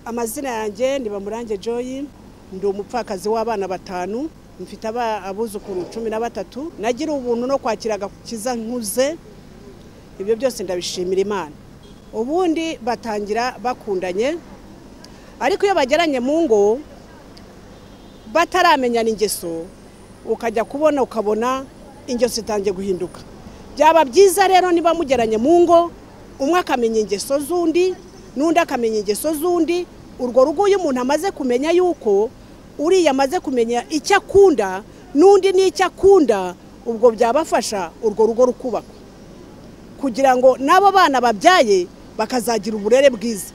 Amazina yanjye ni Bamurange Joy, ndi umupfakazi w'abana 5, mfite abuzukuru 13, nagira ubuntu no kwakira agakiza nkuze. Ibyo byose ndabishimira Imana. Ubundi batangira bakundanye, ariko iyo bageranye mu ngo bataramenyana ingeso, ukajya ukabona ingeso itangiye guhinduka. Byaba byiza rero niba mugeranye mu ngo, umwe akamenya ingeso z'undi n'undi akamenya ingeso z'undi. Urwo rugo uyu muntu amaze kumenya yuko uriya amaze kumenya icyo akunda n'undi n'icyo akunda, ubwo byabafasha urwo rugo rukubakwa, kugira ngo nabo bana babyaye bakazagira uburere bwiza,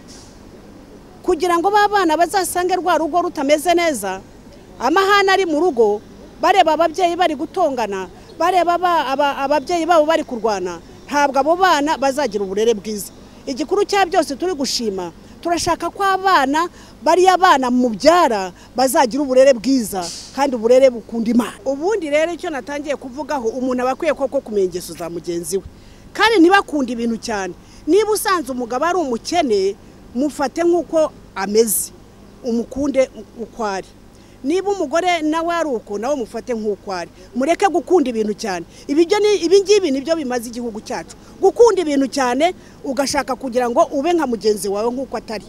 kugira ngo babana bazasange rwa rugo rutameze neza. Amahana ari mu rugo, bareba ababyeyi bari gutongana, bareba ababyeyi babo bari kurwana, ntabwo abo bana bazagira uburere bwiza. Igikuru cya byose turi gushima, turashaka ko abana bari abana mubyara bazagira uburere bwiza kandi uburere bukunda Imana. Ubundi rero icyo natangiye kuvugaho, umuntu abakwiye koko kumenya ingeso za mugenzi we kandi ntibakunda ibintu cyane. Niba usanze umugabo ari umukene, mufate nk'uko ameze, umukunde uko ari. Niba umugore nawe ari uko, nawe mufate nk'uko ari. Mureke gukunda ibintu cyane. Ibi ngibi nibyo bimaze igihugu cyacu, gukunda ibintu cyane ugashaka kugira ngo ube nka mugenzi wawe nk'uko atari.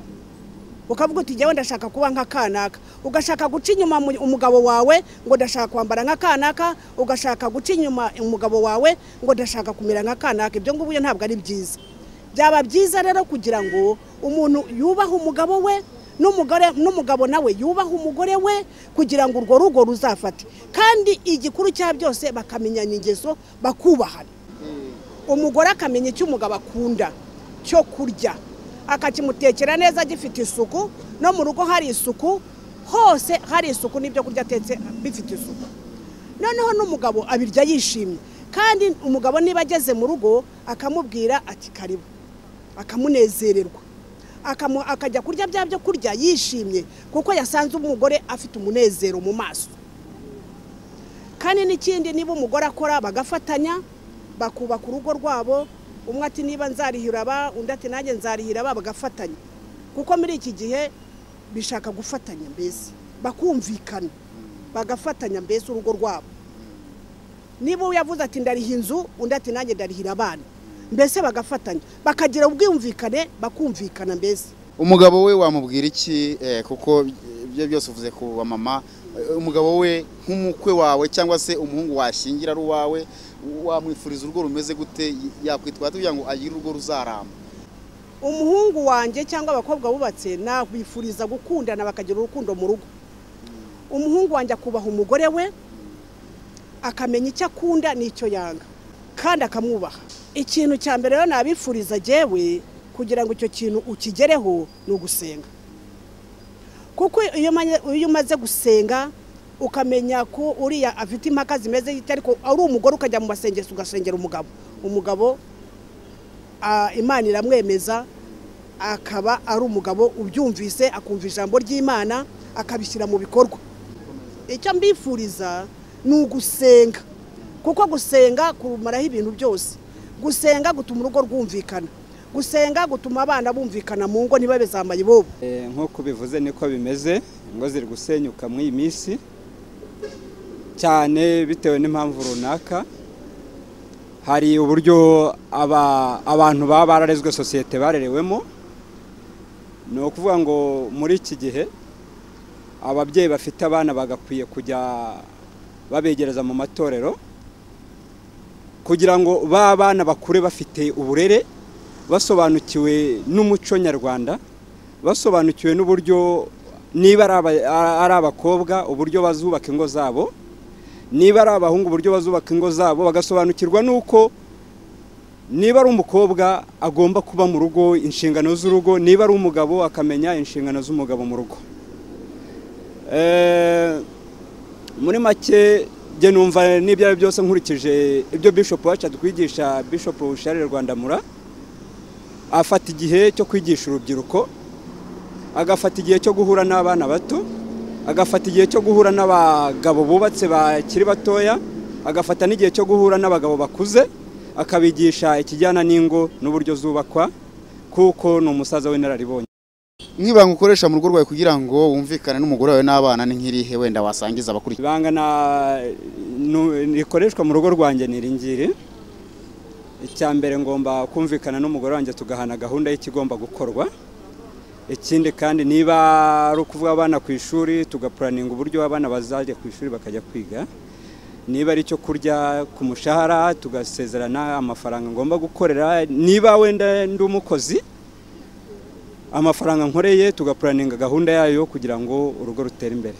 Ukavuga uti jyewe ndashaka kuba nka kanaka, ugashaka guca inyuma umugabo wawe ngo ndashaka kwambara nka kanaka, ugashaka guca inyuma umugabo wawe ngo ndashaka kumera nka kanaka. Ibyo ngubu ntabwo ari byiza. Byaba byiza rero kugira ngo umuntu yubahe umugabo we, n'umugabo nawe yubaha umugore we, kugira ngo urwo rugo ruzafate. Kandi igikuru cya byose bakamenya ingeso, bakubahana. Umugore akamenya icyo umugabo akunda cyo kurya, akakimutekera neza gifite isuku, no mu rugo hari isuku, hose hari isuku, n'ibyo kurya atetse bifite isuku. Noneho n'umugabo abirya yishimye, kandi umugabo niba ageze mu rugo akamubwira ati karibu, akamunezererwa, akajya kurya byo kurya yishimye, kuko yasanze umugore afite umunezero mu maso. Kandi n'ikindi, niba umugore akora bagafatanya, bakubaka urugo rwabo, umwe ati niba nzarihira aba, undi ati nanjye nzarihira aba, bagafatanya. Kuko muri iki gihe bishaka gufatanya, mbese bakumvikana, bagafatanya mbese urugo rwabo. Niba yavuze ati ndariha inzu, undi ati nanjye ndarihira abana, mbese bagafatanya, bakagira ubwumvikane, bakumvikana. Mbese umugabo we wamubwira iki? Kuko ibyo byose uvuze ku mama, umugabo we nk'umukwe wawe cyangwa se umuhungu washingira ari uwawe, wamwifuriza urugo rumeze gute? Yakwitwara kugira ngo agire urugo ruzaramba. Umuhungu wanjye cyangwa abakobwa bubatse, nakwifuriza gukundana bakagira urukundo mu rugo. Umuhungu wanjye akubaha umugore we, akamenya icyo akunda n'icyo yanga, kandi akamwubaha. Ikintu cya mbere rero nabifuriza jewe, kugira ngo icyo kintu ukigereho, ni ugusenga. Kuko iyo umaze gusenga, ukamenya ko uriya afite impaka zimeze gite, ariko ari umugore ukajya mu masengesho ugasengera umugabo, Imana iramwemeza, akaba ari umugabo ubyumvise, akumva ijambo ry'Imana, akabishyira mu bikorwa. Icyo mbifuriza ni ugusenga, kuko gusenga kumaraho ibintu byose. Gusenga gutuma urugo rwumvikana, gusenga gutuma abana bumvikana mu ngo, ntibabe zambaye bobo. Nk'uko bivuze niko bimeze, ingo ziri gusenyuka muri iyi minsi cyane bitewe n'impamvu runaka. Hari uburyo abantu baba bararezwe, sosiyete barerewemo. Ni ukuvuga ngo muri iki gihe ababyeyi bafite abana bagakwiye kujya babegereza mu matorero, kugira ngo bana bakure bafite uburere, basobanukiwe n'umuco nyarwanda, basobanukiwe n'uburyo niba ari abakobwa uburyo bazubaka ingo zabo, niba ari abahungu uburyo bazubaka ingo zabo, bagasobanukirwa nuko niba ari umukobwa agomba kuba mu rugo, inshingano z'urugo, niba ari umugabo akamenya inshingano z'umugabo mu rugo. Muri make je numva n'ibyo byose nkurikije ibyo Bishop wacu atwigisha, Bishop Charles Rwandamura, afata igihe cyo kwigisha urubyiruko, agafata igihe cyo guhura n'abana bato, agafata igihe cyo guhura n'abagabo bubatse bakiri batoya, agafata n'igihe cyo guhura n'abagabo bakuze, akabigisha ikijyana n'ingo n'uburyo zubakwa, kuko ni umusaza w'inararibonye. nk'ibanga ukoresha mu rugo rwawe kugira ngo wumvikane n'umugore wawe n'abana ni nk'irihe wenda wasangiza abakurikiye? Ibanga rikoreshwa mu rugo rwanjye ni iringiri. Icyambere ngomba kumvikana n'umugore wanjye tugahana gahunda y'ikigomba gukorwa. Ikindi kandi niba ari ukuvuga abana ku ishuri tugapuraninga uburyo abana bazajya ku ishuri bakajya kwiga. Niba ari cyo kurya ku mushahara tugasezerana amafaranga ngomba gukorera. Niba wenda ndi umukozi amafaranga nkoreye tugapuraninga gahunda yayo kugira ngo urugo rutere imbere.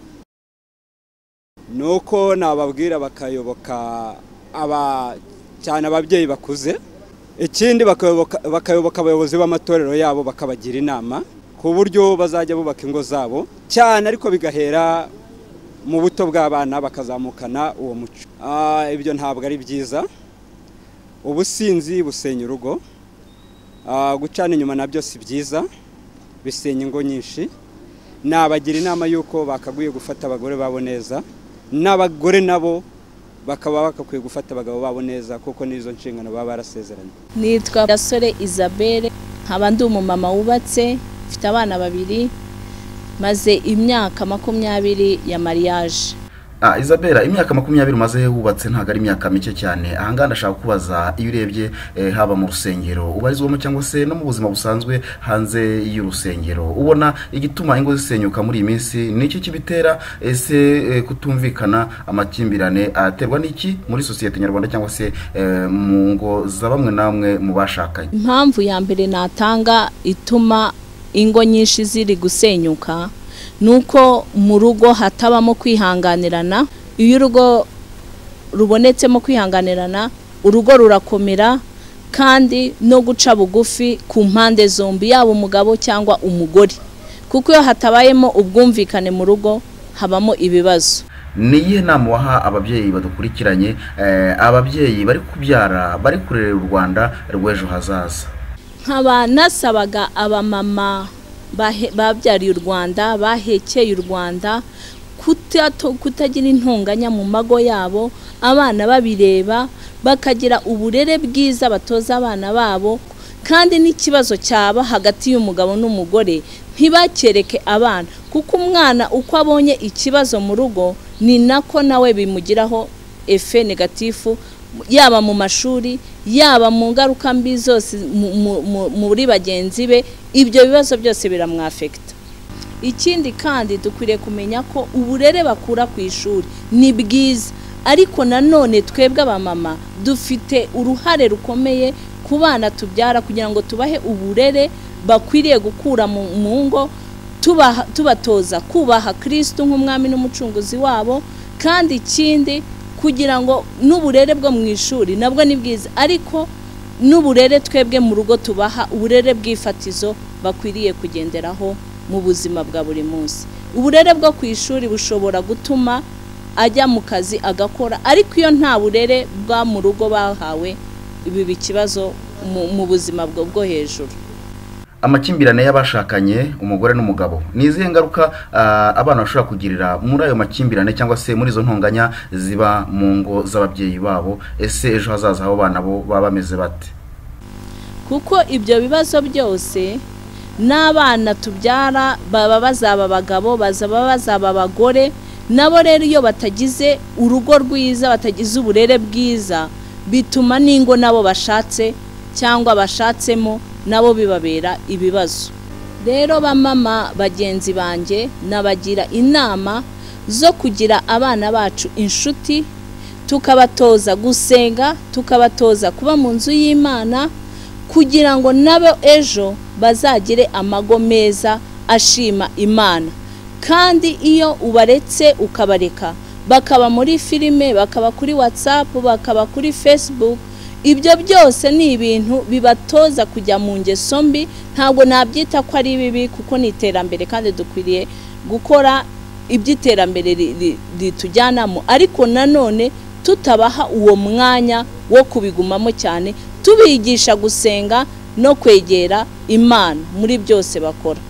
Nuko nababwira bakayoboka cyane ababyeyi bakuze. Ikindi bakayoboka abayobozi b'amatorero yabo bakabagira inama ku buryo bazajya bubaka ingo zabo cyane, ariko bigahera mu buto bw'abana bakazamukana uwo muco. Ibyo ntabwo ari byiza. Ubusinzi busenya urugo. Gucana inyuma nabyo si byiza, bisenya ingo nyinshi. Nabagira inama yuko bakaguye gufata abagore babo neza, n'abagore nabo bakaba bakakwiye gufata abagabo babo neza kuko nizo nshingano baba barasezeranye. Nitwa Gasore Isabelle, nkaba ndi umumama wubatse, mfite abana 2, maze imyaka 20 ya mariage. Isabelle, imyaka 20 umaze wubatse ntago ari imyaka mike cyane. Ahangana ndashaka kubaza, iyo urebye haba mu rusengero ubarizwamo cyangwa se no mu buzima busanzwe hanze y'urusengero, ubona igituma ingo zisenyuka muri iyi minsi niki kibitera? Ese kutumvikana, amakimbirane aterwa n'iki muri societe nyarwanda cyangwa se mu ngo za bamwe namwe mu bashakanye? Impamvu ya mbere natanga ituma ingo nyinshi ziri gusenyuka nuko mu rugo hatabamo kwihanganirana. Iyo urugo rubonetsemo kwihanganirana, urugo rurakomera, kandi no guca bugufi ku mpande zombi, yaba umugabo cyangwa umugore, kuko iyo hatabayemo ubwumvikane mu rugo habamo ibibazo. Niyihe nama waha ababyeyi badukurikiranye, ababyeyi bari kubyara, bari kurerera u Rwanda rw'ejo hazaza? Nkaba nasabaga abamama babyariye u Rwanda, bahekeye u Rwanda, kutagira intonganya mu mago yabo, abana babireba, bakagira uburere bwiza batoza abana babo. Kandi n'ikibazo cyaba hagati y'umugabo n'umugore ntibakereke abana, kuko umwana uko abonye ikibazo mu rugo ni nako nawe bimugiraho efe negatifu, yaba mu mashuri, yaba mu ngaruka mbi zose muri bagenzi be. Ibyo bibazo byose biramwafekta. Ikindi kandi dukwiriye kumenya ko uburere bakura ku ishuri ni bwiza, ariko nanone twebwe abamama dufite uruhare rukomeye ku bana tubyara kugira ngo tubahe uburere bakwiriye gukura mu ngo, tubatoza kubaha Kristo nk'umwami n'umucunguzi wabo. Kandi ikindi kugira ngo n'uburere bwo mu ishuri nabwo ni bwiza, ariko n'uburere twebwe mu rugo tubaha uburere bw'ifatizo bakwiriye kugenderaho mu buzima bwa buri munsi. Uburere bwo ku ishuri bushobora gutuma ajya mu kazi agakora, ariko iyo nta burere bwa mu rugo bahawe, ibi bikibazo mu buzima bwo hejuru. Amakimbirane y'abashakanye, umugore n'umugabo, ni izihe ngaruka abana bashobora kugirira muri ayo makimbirane cyangwa se muri izo ntonganya ziba mu ngo z'ababyeyi babo? Ese ejo hazaza abo bana bo baba bameze bate? Kuko ibyo bibazo byose n'abana tubyara baba bazaba abagabo, bazaba abagore. Nabo rero iyo batagize urugo rwiza, batagize uburere bwiza, bituma n'ingo nabo bashatse cyangwa bashatsemo nabo bibabera ibibazo. Rero bamama bagenzi banjye, nabagira inama zo kugira abana bacu inshuti, tukabatoza gusenga, tukabatoza kuba mu nzu y'Imana, kugira ngo nabo ejo bazagire amago meza ashima Imana. Kandi iyo ubaretse ukabareka bakaba muri filime, bakaba kuri WhatsApp, bakaba kuri Facebook, ibyo byose ni ibintu bibatoza kujya mu ngeso mbi. Ntabwo nabyita ko ari bibi, kuko ni iterambere kandi dukwiriye gukora iby'iterambere ritujyanamo, ariko nanone tutabaha uwo mwanya wo kubigumamo cyane, tubigisha gusenga no kwegera Imana muri byose bakora.